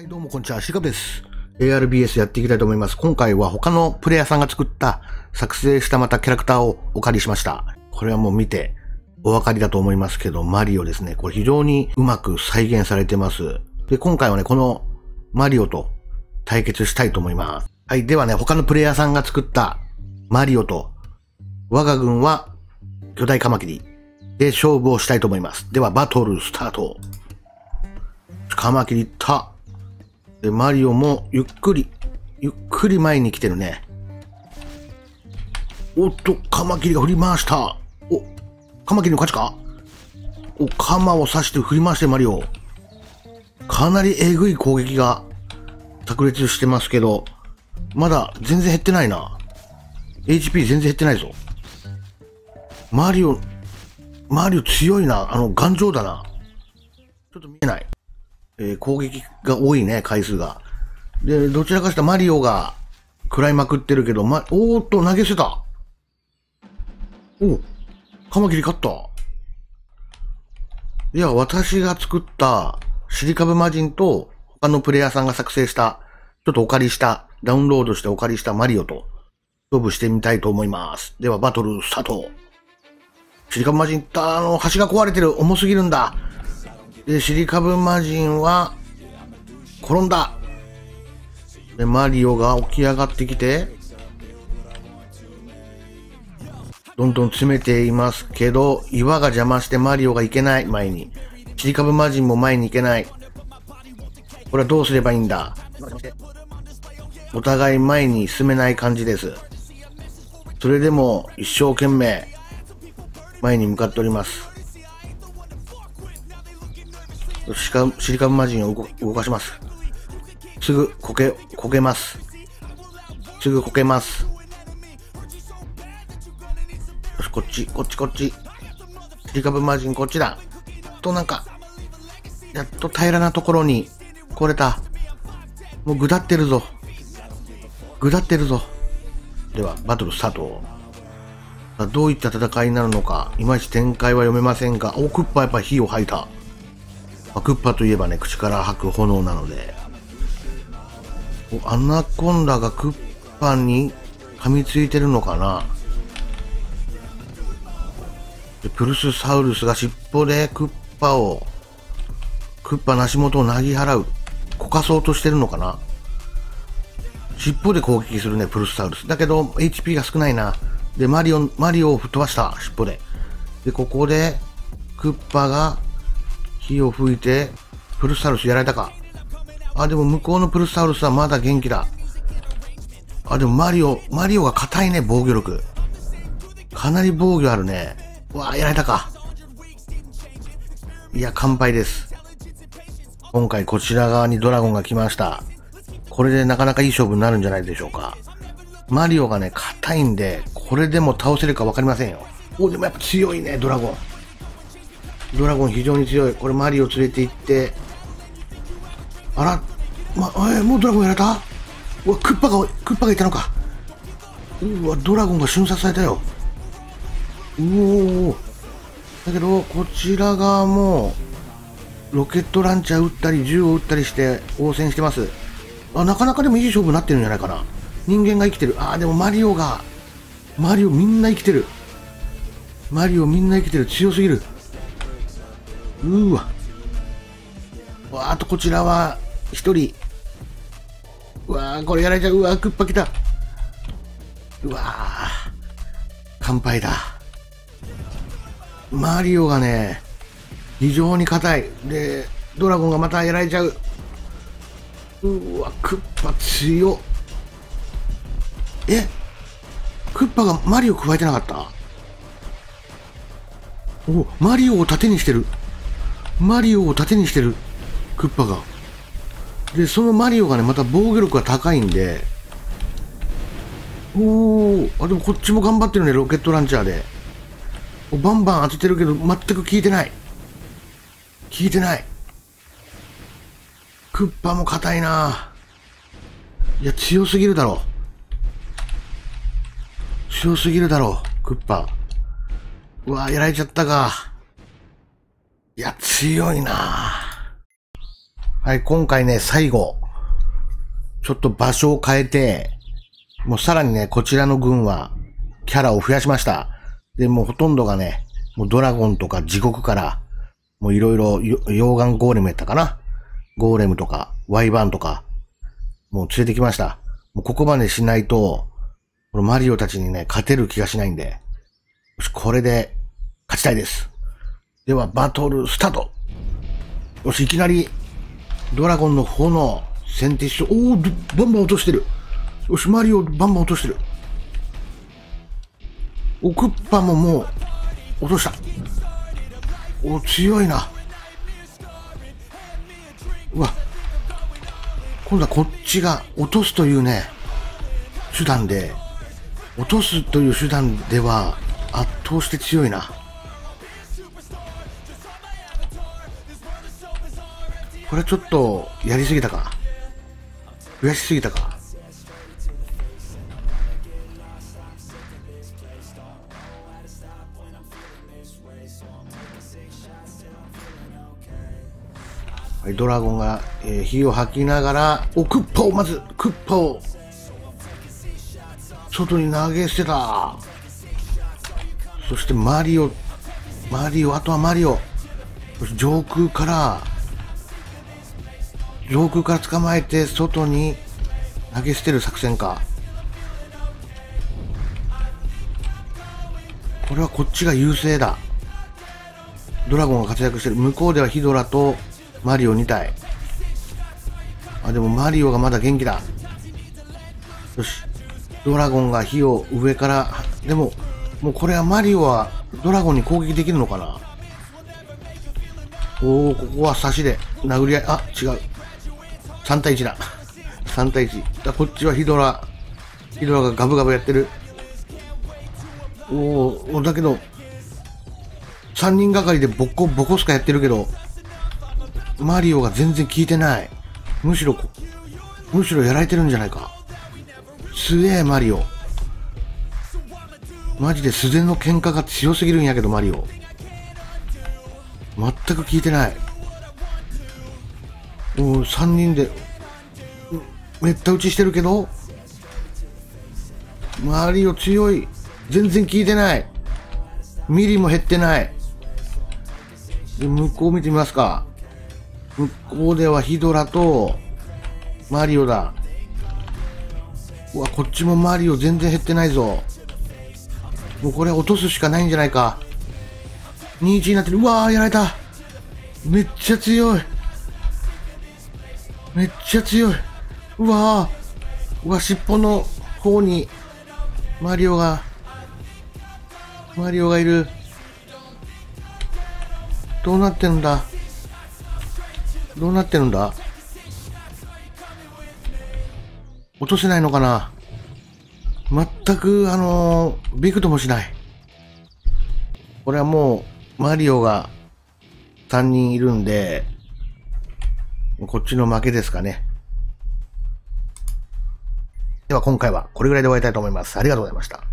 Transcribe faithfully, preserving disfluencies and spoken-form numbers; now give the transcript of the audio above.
はい、どうもこんにちは、シカです。エーアールビーエス やっていきたいと思います。今回は他のプレイヤーさんが作った作成したまたキャラクターをお借りしました。これはもう見てお分かりだと思いますけど、マリオですね。これ非常にうまく再現されてます。で、今回はね、このマリオと対決したいと思います。はい、ではね、他のプレイヤーさんが作ったマリオと我が軍は巨大カマキリで勝負をしたいと思います。では、バトルスタート。カマキリいった。で、マリオもゆっくり、ゆっくり前に来てるね。おっと、カマキリが振り回した。お、カマキリの勝ちか？お、カマを刺して振り回してマリオ。かなりえぐい攻撃が炸裂してますけど、まだ全然減ってないな。エイチピー 全然減ってないぞ。マリオ、マリオ強いな。あの、頑丈だな。ちょっと見えない。えー、攻撃が多いね、回数が。で、どちらかしたらマリオが食らいまくってるけど、ま、おーっと、投げ捨てた。おカマキリ勝った。いや、私が作ったシリカブマジンと他のプレイヤーさんが作成した、ちょっとお借りした、ダウンロードしてお借りしたマリオと勝負してみたいと思います。では、バトルスタート。シリカブマジン、あの、橋が壊れてる。重すぎるんだ。で、シリカブマジンは、転んだ。で、マリオが起き上がってきて、どんどん詰めていますけど、岩が邪魔してマリオが行けない、前に。シリカブマジンも前に行けない。これはどうすればいいんだ。お互い前に進めない感じです。それでも、一生懸命、前に向かっております。シカシリカブマジンを動動かします。すぐこけ、こけます。すぐこけます。よし、こっち、こっち、こっち。シリカブマジンこっちだ。と、なんか、やっと平らなところに来れた。もうぐだってるぞ。ぐだってるぞ。では、バトルスタート。どういった戦いになるのか、いまいち展開は読めませんが、お、クッパやっぱ火を吐いた。クッパといえばね、口から吐く炎なので。アナコンダがクッパに噛みついてるのかな。でプルスサウルスが尻尾でクッパを、クッパの足元をなぎ払う。こかそうとしてるのかな。尻尾で攻撃するね、プルスサウルス。だけど、エイチピー が少ないな。で、マリオ、マリオを吹っ飛ばした、尻尾で。で、ここで、クッパが、火を吹いて、プルスサウルスやられたか。あ、でも向こうのプルスサウルスはまだ元気だ。あ、でもマリオ、マリオが硬いね、防御力。かなり防御あるね。うわあ、やられたか。いや、完敗です。今回こちら側にドラゴンが来ました。これでなかなかいい勝負になるんじゃないでしょうか。マリオがね、硬いんで、これでも倒せるかわかりませんよ。お、でもやっぱ強いね、ドラゴン。ドラゴン非常に強い。これマリオ連れて行って、あら、ま、えー、もうドラゴンやられた？うわ、クッパが、クッパがいたのか。うわ、ドラゴンが瞬殺されたよ。うおー。だけど、こちら側も、ロケットランチャー撃ったり、銃を撃ったりして応戦してます。あ、なかなかでもいい勝負になってるんじゃないかな。人間が生きてる。あー、でもマリオが、マリオみんな生きてる。マリオみんな生きてる。強すぎる。うーわ。わーっとこちらは一人。うわー、これやられちゃう。うわー、クッパ来た。うわー、乾杯だ。マリオがね、非常に硬い。で、ドラゴンがまたやられちゃう。うわ、クッパ強っ。え、クッパがマリオ加えてなかった？お、マリオを盾にしてる。マリオを盾にしてる。クッパが。で、そのマリオがね、また防御力が高いんで。おー、あ、でもこっちも頑張ってるね、ロケットランチャーで。バンバン当ててるけど、全く効いてない。効いてない。クッパも硬いな。いや、強すぎるだろう。強すぎるだろう、クッパ。うわ、やられちゃったか。いや、強いな。はい。 はい、今回ね、最後、ちょっと場所を変えて、もうさらにね、こちらの軍は、キャラを増やしました。で、もうほとんどがね、もうドラゴンとか地獄から、もういろいろ、溶岩ゴーレムやったかな。ゴーレムとか、ワイバーンとか、もう連れてきました。もうここまでしないと、このマリオたちにね、勝てる気がしないんで、よし、これで、勝ちたいです。では、バトルスタート。よし、いきなり、ドラゴンの炎、センティッシュ、おー、バンバン落としてる。よし、マリオ、バンバン落としてる。お、クッパももう、落とした。お、強いな。うわ。今度はこっちが落とすというね、手段で、落とすという手段では圧倒して強いな。これちょっとやりすぎたか。増やしすぎたか。はい、ドラゴンが、えー、火を吐きながら、お、クッパをまず、クッパを、外に投げ捨てた。そしてマリオ、マリオ、あとはマリオ。上空から、上空から捕まえて、外に投げ捨てる作戦か。これはこっちが優勢だ。ドラゴンが活躍してる。向こうではヒドラと、マリオに体。あ、でもマリオがまだ元気だ。よし。ドラゴンが火を上から、でも、もうこれはマリオはドラゴンに攻撃できるのかな。おお、ここは差しで殴り合い、あ、違う。さん対いちだ。さん対いち。だこっちはヒドラ、ヒドラがガブガブやってる。おお、だけど、さんにんがかりでボコボコスカやってるけど、マリオが全然効いてない。むしろ、むしろやられてるんじゃないか。すげえ、マリオ。マジで素手の喧嘩が強すぎるんやけど、マリオ。全く効いてない。もうさんにんで、めった打ちしてるけど、マリオ強い。全然効いてない。ミリも減ってない。で、向こう見てみますか。向こうではヒドラとマリオだ。うわ、こっちもマリオ全然減ってないぞ。もうこれ落とすしかないんじゃないか。にいちになってる。うわー、やられた。めっちゃ強い。めっちゃ強い。うわー。うわ、尻尾の方にマリオが、マリオがいる。どうなってんだ。どうなってるんだ。落とせないのかな。全く、あのー、びくともしない。これはもう、マリオがさんにんいるんで、こっちの負けですかね。では今回はこれぐらいで終わりたいと思います。ありがとうございました。